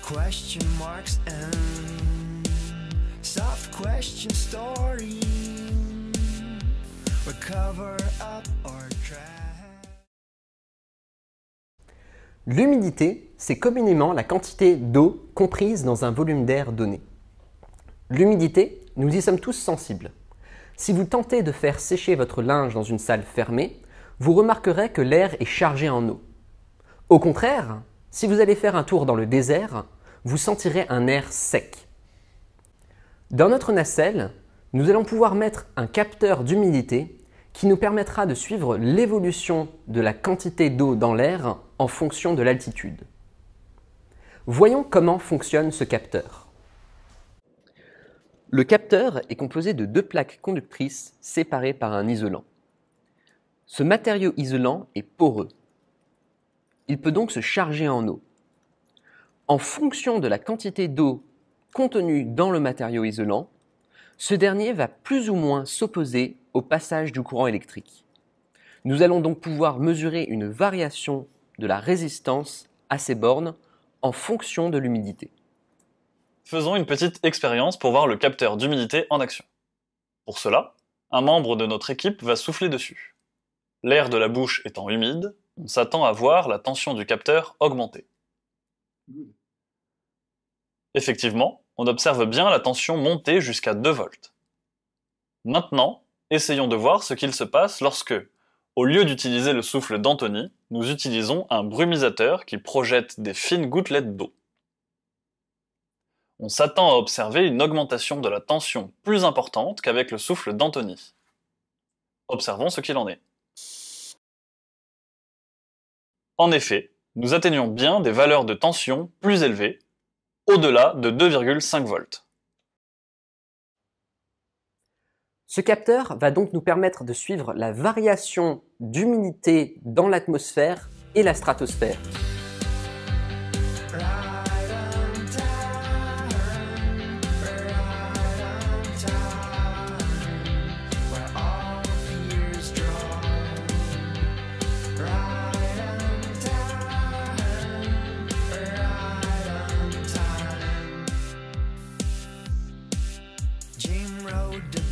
question marks and soft question story. We cover up our tracks. L'humidité, c'est communément la quantité d'eau comprise dans un volume d'air donné. L'humidité, nous y sommes tous sensibles. Si vous tentez de faire sécher votre linge dans une salle fermée, vous remarquerez que l'air est chargé en eau. Au contraire, si vous allez faire un tour dans le désert, vous sentirez un air sec. Dans notre nacelle, nous allons pouvoir mettre un capteur d'humidité qui nous permettra de suivre l'évolution de la quantité d'eau dans l'air en fonction de l'altitude. Voyons comment fonctionne ce capteur. Le capteur est composé de deux plaques conductrices séparées par un isolant. Ce matériau isolant est poreux. Il peut donc se charger en eau. En fonction de la quantité d'eau contenue dans le matériau isolant, ce dernier va plus ou moins s'opposer au passage du courant électrique. Nous allons donc pouvoir mesurer une variation de la résistance à ces bornes en fonction de l'humidité. Faisons une petite expérience pour voir le capteur d'humidité en action. Pour cela, un membre de notre équipe va souffler dessus. L'air de la bouche étant humide, on s'attend à voir la tension du capteur augmenter. Effectivement, on observe bien la tension monter jusqu'à 2 volts. Maintenant, essayons de voir ce qu'il se passe lorsque, au lieu d'utiliser le souffle d'Anthony, nous utilisons un brumisateur qui projette des fines gouttelettes d'eau. On s'attend à observer une augmentation de la tension plus importante qu'avec le souffle d'Anthony. Observons ce qu'il en est. En effet, nous atteignons bien des valeurs de tension plus élevées, au-delà de 2,5 volts. Ce capteur va donc nous permettre de suivre la variation d'humidité dans l'atmosphère et la stratosphère. Jim rode the